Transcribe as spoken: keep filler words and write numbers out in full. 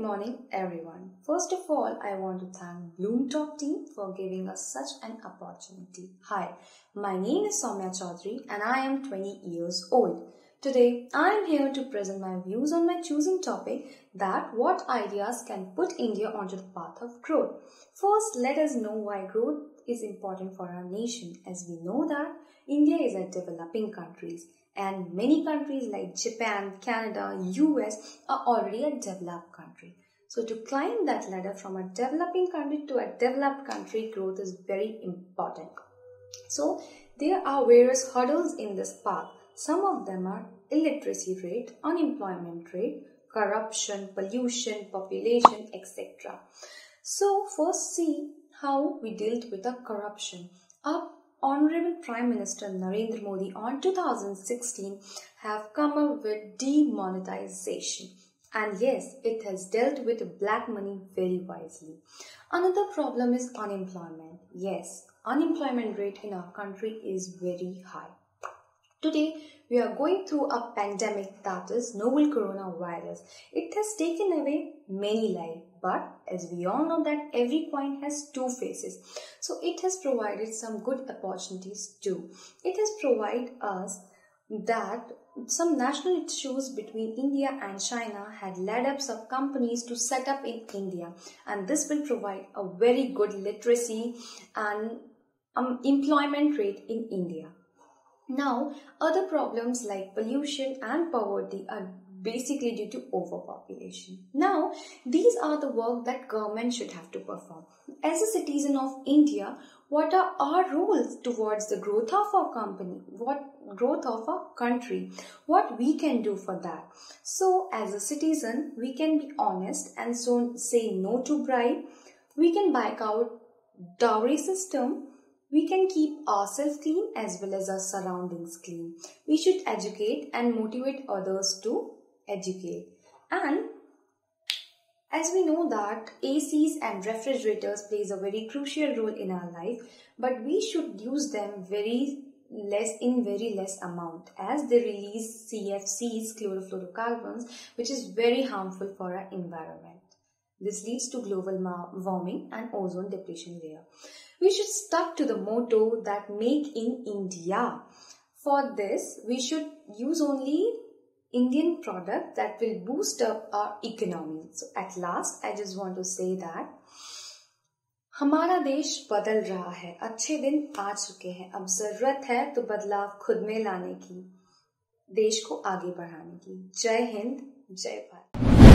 morning, everyone. First of all, I want to thank Bloom Talk team for giving us such an opportunity. Hi, my name is Soumya Chaudhary and I am twenty years old. Today, I am here to present my views on my choosing topic that what ideas can put India onto the path of growth. First, let us know why growth is important for our nation, as we know that India is a developing country. And many countries like Japan, Canada, U S are already a developed country. So to climb that ladder from a developing country to a developed country, growth is very important. So there are various hurdles in this path. Some of them are illiteracy rate, unemployment rate, corruption, pollution, population, et cetera. So first see how we dealt with the corruption. Our Honorable Prime Minister Narendra Modi on two thousand sixteen have come up with demonetization, and yes, it has dealt with black money very wisely. Another problem is unemployment. Yes, unemployment rate in our country is very high. Today, we are going through a pandemic, that is novel coronavirus. It has taken away many lives, but as we all know that every coin has two faces. So it has provided some good opportunities too. It has provided us that some national issues between India and China had led up some companies to set up in India, and this will provide a very good literacy and um, employment rate in India. Now, other problems like pollution and poverty are basically due to overpopulation. Now, these are the work that government should have to perform. As a citizen of India, what are our roles towards the growth of our company, what growth of our country, what we can do for that? So, as a citizen, we can be honest and so say no to bribe. We can back out dowry system. We can keep ourselves clean as well as our surroundings clean. We should educate and motivate others to educate. And as we know that A Cs and refrigerators plays a very crucial role in our life, but we should use them very less in very less amount, as they release C F Cs, chlorofluorocarbons, which is very harmful for our environment. This leads to global warming and ozone depletion layer. We should stick to the motto that make in India. For this, we should use only Indian product that will boost up our economy. So at last, I just want to say that हमारा देश बदल रहा है, अच्छे दिन आ चुके हैं, अब जरूरत है तो बदलाव खुद में लाने की, देश को आगे बढ़ाने की। जय हिंद, जय भारत।